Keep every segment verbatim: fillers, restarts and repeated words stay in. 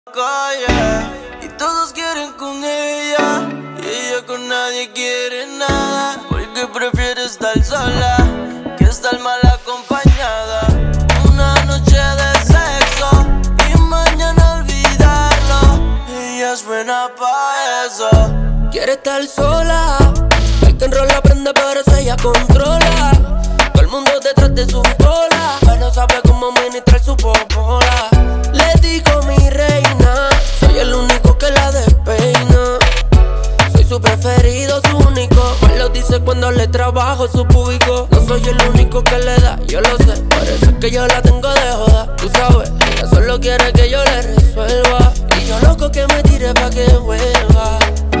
calle y todos quieren con ella y ella con nadie quiere nada, porque prefiere estar sola que estar mal acompañada. Una noche de sexo y mañana olvidarlo, ella es buena pa' eso. Quiere estar sola, el que enrola prende pero eso ella controla. Todo el mundo detrás de su cola, pero sabe cómo administrar su popola. Le digo mi reina, soy el único que la despeina. Soy su preferido, su único. Pues lo dice cuando le trabajo su público. No soy el único que le da, yo lo sé. Por eso es que yo la tengo de joda. Tú sabes, ella solo quiere que yo le resuelva. Y yo loco que me tire pa' que vuelva.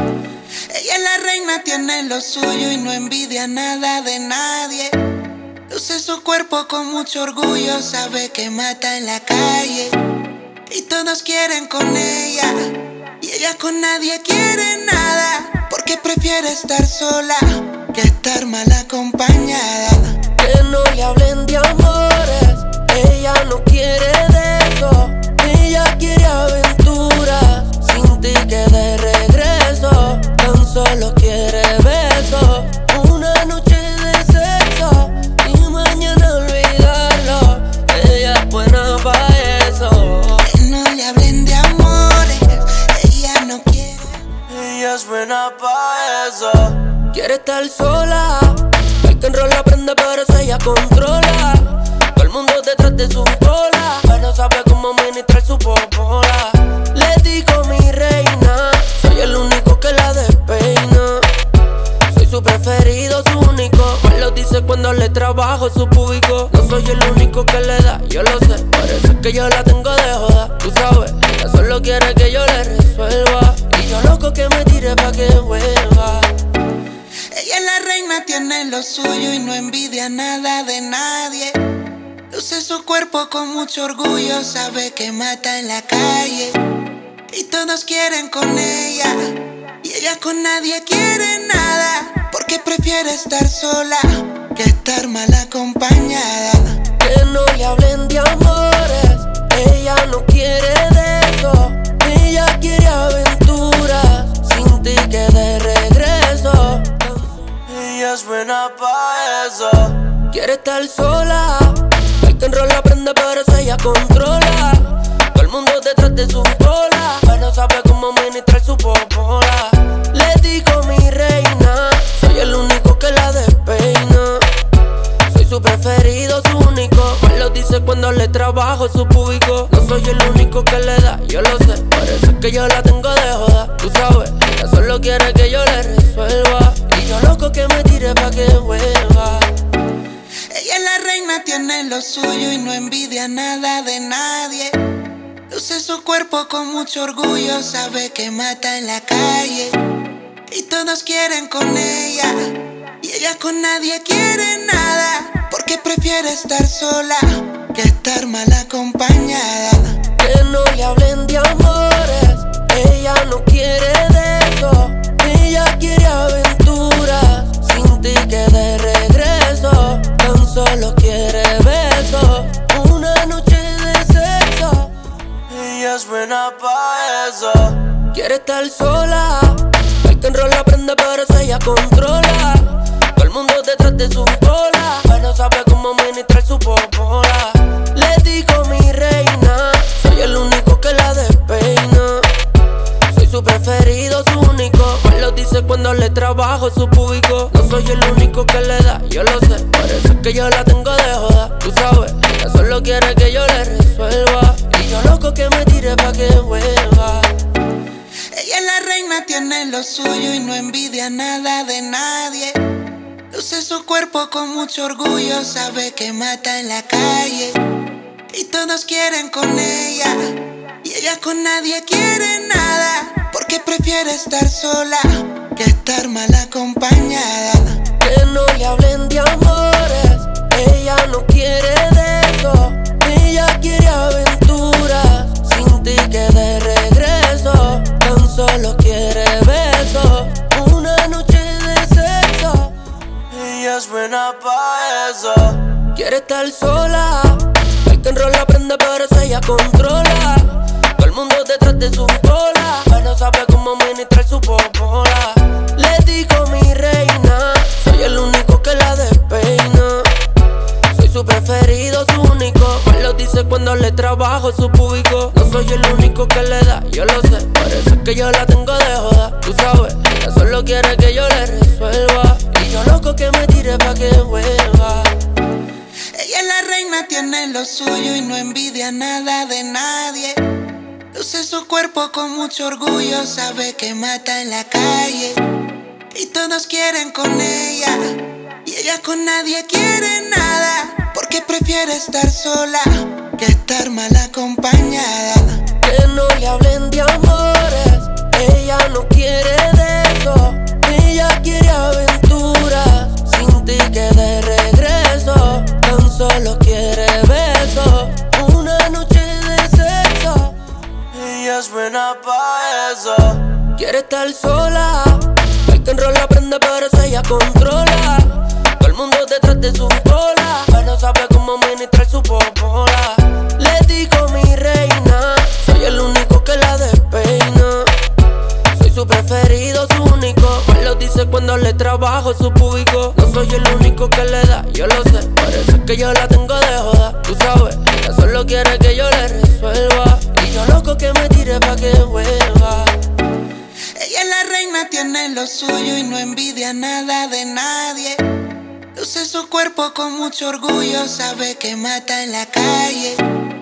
Ella es la reina, tiene lo suyo y no envidia nada de nadie. Luce su cuerpo con mucho orgullo, sabe que mata en la calle. Y todos quieren con ella, y ella con nadie quiere nada, porque prefiere estar sola que estar mal acompañada. Que no le hablen de amores, ella no quiere de eso. Ella quiere aventuras, sin ticket de regreso. Tan solo quiere besos, una noche de sexo y mañana olvidarlo. Ella es buena pa' eso. Que no le hablen de amores, ella no quiere. Ella es buena pa' eso. Quiere estar sola, el que enrola prende pero eso ella controla. Todo el mundo detrás de su cola, pero sabe cómo administrar su popola. Le digo mi reina, soy el único que la despeina. Soy su preferido, su único. Pues lo dice cuando le trabajo su público. No soy el único que le da, yo lo sé. Por eso es que yo la tengo de joda. Tú sabes, ella solo quiere que yo le resuelva. Y yo loco que me tire pa' que vuelva. Ella es la reina, tiene lo suyo y no envidia nada de nadie. Luce su cuerpo con mucho orgullo, sabe que mata en la calle. Y todos quieren con ella, y ella con nadie quiere nada, porque prefiere estar sola que estar mal acompañada. Que no le hablen de amores, ella no quiere de eso. Ella quiere aventuras, sin ticket de regreso. Ella es buena pa' eso. Quiere estar sola, el que enrola prende pero eso ella controla. Todo el mundo detrás de su cola, pero sabe cómo administrar su popola. Le digo mi reina, soy el único que la despeina. Soy su preferido, su único. Pues lo dice cuando le trabajo su público. No soy el único que le da, yo lo sé. Por eso es que yo la tengo de joda. Tú sabes, ella solo quiere que yo le resuelva. Y yo loco que me tire pa' que vuelva. Ella es la reina, tiene lo suyo y no envidia nada de nadie. Luce su cuerpo con mucho orgullo, sabe que mata en la calle. Y todos quieren con ella, y ella con nadie quiere nada, porque prefiere estar sola que estar mal acompañada. Que no le hablen de amores, ella no quiere de eso. Ella quiere aventuras, sin ticket de regreso. Tan solo quiere besos, una noche de sexo. Ella es buena pa' eso. Quiere estar sola, el que enrola prende pero eso ella controla. Todo el mundo detrás de su cola, pero sabe cómo administrar su popola. Le digo mi reina, soy el único que la despeina. Soy su preferido, su único. Pues lo dice cuando le trabajo su público. No soy el único que le da, yo lo sé. Por eso es que yo la tengo de joda. Tú sabes, ella solo quiere que yo le resuelva. Y yo loco que me tire pa' que vuelva. Ella es la reina, tiene lo suyo y no envidia nada de nadie. Luce su cuerpo con mucho orgullo, sabe que mata en la calle. Y todos quieren con ella, y ella con nadie quiere nada, porque prefiere estar sola que estar mal acompañada. Que no le hablen de amores, ella no quiere de eso. Ella quiere aventuras, sin ticket de regreso. Tan solo quiere besos, una noche de sexo. Ella es buena pa' eso. Quiere estar sola, el que enrola prende pero eso ella controla. Todo el el mundo detrás de su cola, pero sabe cómo ministrar su popola. Le digo mi reina, soy el único que la despeina. Soy su preferido, su único. Me lo dice cuando le trabajo su público. No soy el único que le da, yo lo sé. Parece que yo la tengo de joda. Tú sabes, ella solo quiere que yo le resuelva. Y yo loco que me tire pa' que vuelva. Ella es la reina, tiene lo suyo y no envidia nada de nadie. Luce su cuerpo con mucho orgullo, sabe que mata en la calle. Y todos quieren con ella, y ella con nadie quiere nada, porque prefiere estar sola que estar mal acompañada. Que no le hablen de amores, ella no quiere de eso. Ella quiere aventuras, sin ticket de regreso. Tan solo quiere besos, una noche de sexo. Ella es buena pa' eso. Quiere estar sola, el que enrola prende pero eso ella controla. Todo el mundo detrás de su cola, pero sabe cómo ministrar su popola. Le digo mi reina, soy el único que la despeina. Soy su preferido, su único. Me lo dice cuando le trabajo su público. No soy el único que le da, yo lo sé. Parece que yo la tengo de joda. Tú sabes, ella solo quiere que yo le resuelva. Y yo loco que me tire pa' que vuelva. Ella es la reina, tiene lo suyo y no envidia nada de nadie. Luce su cuerpo con mucho orgullo, sabe que mata en la calle.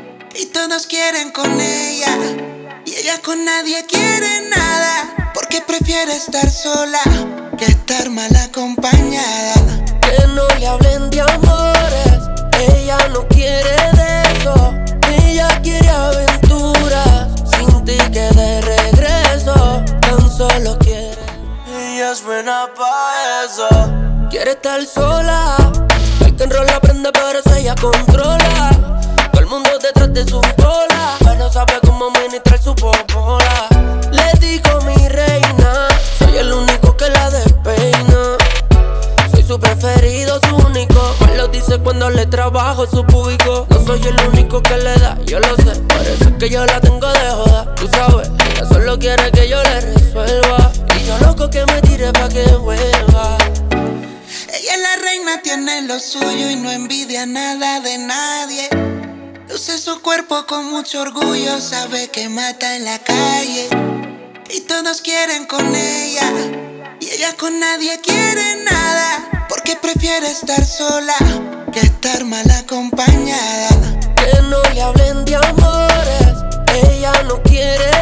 Y todos quieren con ella, y ella con nadie quiere nada, porque prefiere estar sola que estar mal acompañada. Que no le hablen de amores, ella no quiere de eso. Ella quiere aventuras, sin ticket de regreso. Tan solo quiere. Ella es buena pa' eso. Quiere estar sola, el que enrola prende pero eso ella controla. Todo el mundo detrás de su cola, pero sabe cómo ministrar su popola. Le digo mi reina, soy el único que la despeina. Soy su preferido, su único. Me lo dice cuando le trabajo su público. No soy el único que le da, yo lo sé. Parece que yo la tengo de joda. Tú sabes, ella solo quiere que yo le resuelva. Y yo loco que me tire pa' que vuelva. Ella es la reina, tiene lo suyo y no envidia nada de nadie. Luce su cuerpo con mucho orgullo, sabe que mata en la calle. Y todos quieren con ella, y ella con nadie quiere nada, porque prefiere estar sola que estar mal acompañada. Que no le hablen de amores, ella no quiere